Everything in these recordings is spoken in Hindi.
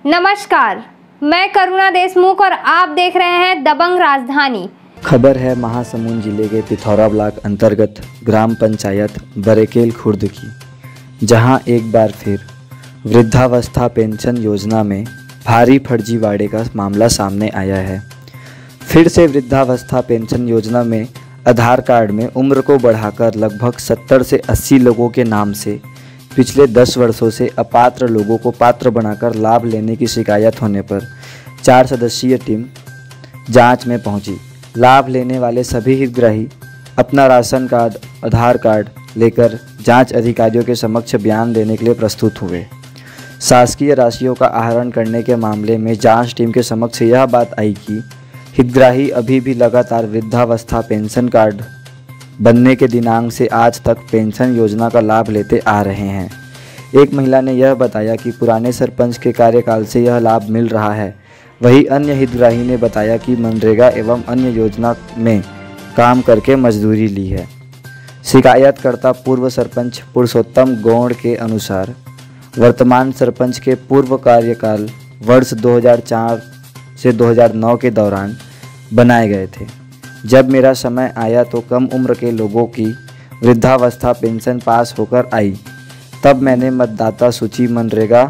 नमस्कार, मैं करुणा देशमुख और आप देख रहे हैं दबंग राजधानी। खबर है महासमुंद जिले के पिथौरा ब्लॉक अंतर्गत ग्राम पंचायत बरेकेल खुर्द की, जहां एक बार फिर वृद्धावस्था पेंशन योजना में भारी फर्जीवाड़े का मामला सामने आया है। फिर से वृद्धावस्था पेंशन योजना में आधार कार्ड में उम्र को बढ़ाकर लगभग 70 से 80 लोगों के नाम से पिछले 10 वर्षों से अपात्र लोगों को पात्र बनाकर लाभ लेने की शिकायत होने पर 4 सदस्यीय टीम जांच में पहुंची। लाभ लेने वाले सभी हितग्राही अपना राशन कार्ड, आधार कार्ड लेकर जांच अधिकारियों के समक्ष बयान देने के लिए प्रस्तुत हुए। शासकीय राशियों का आहरण करने के मामले में जांच टीम के समक्ष यह बात आई कि हितग्राही अभी भी लगातार वृद्धावस्था पेंशन कार्ड बनने के दिनांक से आज तक पेंशन योजना का लाभ लेते आ रहे हैं। एक महिला ने यह बताया कि पुराने सरपंच के कार्यकाल से यह लाभ मिल रहा है। वहीं अन्य हितग्राही ने बताया कि मनरेगा एवं अन्य योजना में काम करके मजदूरी ली है। शिकायतकर्ता पूर्व सरपंच पुरुषोत्तम गौड़ के अनुसार वर्तमान सरपंच के पूर्व कार्यकाल वर्ष 2004 से 2009 के दौरान बनाए गए थे। जब मेरा समय आया तो कम उम्र के लोगों की वृद्धावस्था पेंशन पास होकर आई। तब मैंने मतदाता सूची, मनरेगा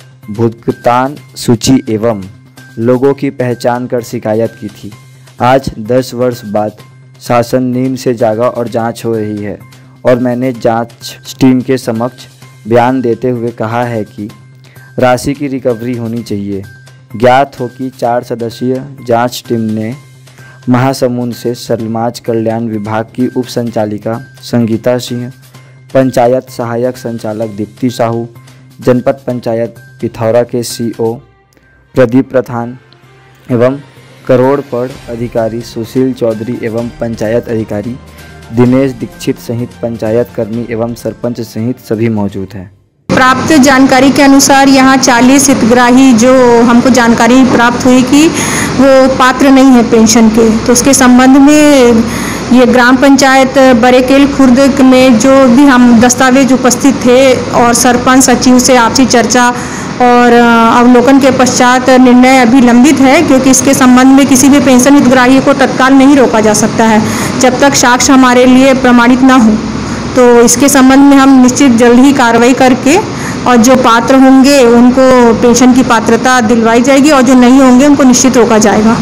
भुगतान सूची एवं लोगों की पहचान कर शिकायत की थी। आज 10 वर्ष बाद शासन नींद से जागा और जांच हो रही है और मैंने जांच टीम के समक्ष बयान देते हुए कहा है कि राशि की रिकवरी होनी चाहिए। ज्ञात हो कि 4 सदस्यीय जांच टीम ने महासमुंद से समाज कल्याण विभाग की उप संचालिका संगीता सिंह, पंचायत सहायक संचालक दीप्ति साहू, जनपद पंचायत पिथौरा के सीओ प्रदीप प्रधान एवं करोड़पड़ अधिकारी सुशील चौधरी एवं पंचायत अधिकारी दिनेश दीक्षित सहित पंचायत कर्मी एवं सरपंच सहित सभी मौजूद हैं। प्राप्त जानकारी के अनुसार यहाँ 40 हितग्राही जो हमको जानकारी प्राप्त हुई कि वो पात्र नहीं है पेंशन के, तो उसके संबंध में ये ग्राम पंचायत बरेकेल खुर्द में जो भी हम दस्तावेज उपस्थित थे और सरपंच सचिव से आपसी चर्चा और अवलोकन के पश्चात निर्णय अभी लंबित है, क्योंकि इसके संबंध में किसी भी पेंशन हितग्राही को तत्काल नहीं रोका जा सकता है जब तक साक्ष्य हमारे लिए प्रमाणित ना हो। तो इसके संबंध में हम निश्चित जल्द ही कार्रवाई करके और जो पात्र होंगे उनको पेंशन की पात्रता दिलवाई जाएगी और जो नहीं होंगे उनको निश्चित रोका जाएगा।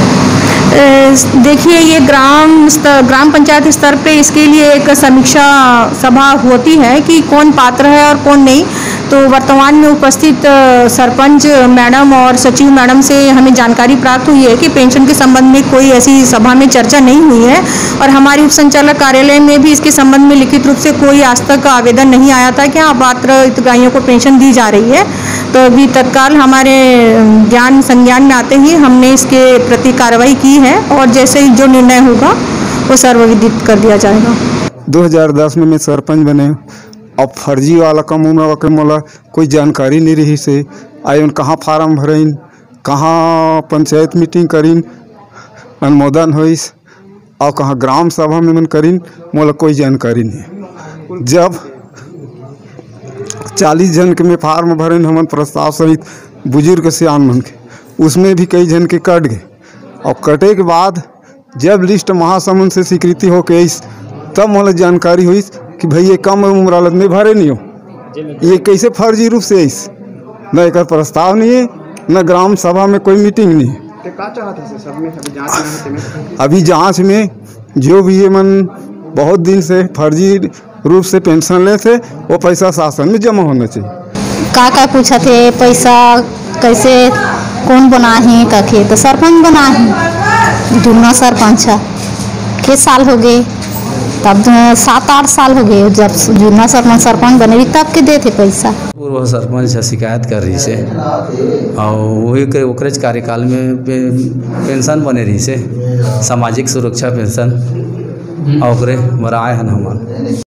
देखिए, ये ग्राम पंचायत स्तर पे इसके लिए एक समीक्षा सभा होती है कि कौन पात्र है और कौन नहीं। तो वर्तमान में उपस्थित सरपंच मैडम और सचिव मैडम से हमें जानकारी प्राप्त हुई है कि पेंशन के संबंध में कोई ऐसी सभा में चर्चा नहीं हुई है और हमारी उप संचालक कार्यालय में भी इसके संबंध में लिखित रूप से कोई आज तक आवेदन नहीं आया था कि हाँ पात्र हितग्राहियों को पेंशन दी जा रही है। तो अभी तत्काल हमारे संज्ञान में आते ही हमने इसके प्रति कार्रवाई की है और जैसे ही जो निर्णय होगा वो सर्वविदित कर दिया जाएगा। 2010 में मैं सरपंच बने। अब फर्जी वाला कम उम्र के मोला कोई जानकारी नहीं रही से आयन कहाँ फार्म भरइन, कहाँ पंचायत मीटिंग करीन, अनुमोदन होइस और कहाँ ग्राम सभा में मन करीन, मोला कोई जानकारी नहीं। जब 40 जन के में फार्म भरें हमन प्रस्ताव सहित बुजुर्ग सियान मन के, उसमें भी कई जन के कट गए और कटे के बाद जब लिस्ट महासमुंद से स्वीकृति हो के तब मोला जानकारी हुई कि भाई ये कम उम्र वाला में भरे नहीं हो, ये कैसे फर्जी रूप से इस न एक प्रस्ताव नहीं है न ग्राम सभा में कोई मीटिंग नहीं है। अभी जांच में जो भी ये मन बहुत दिन से फर्जी रूप से पेंशन ले थे वो पैसा शासन में जमा होना चाहिए। का पूछा थे पैसा कैसे कौन बना है का तो सरपंच बना है, दूना सरपंच के साल हो गए, तब 7-8 साल हो गए जब जूना सरपंच बने तब के दे थे पैसा। पूर्व सरपंच शिकायत कर रही से और वही ओकरेज कार्यकाल में पेंशन बने रही से सामाजिक सुरक्षा पेंशन और मराए हन हमार।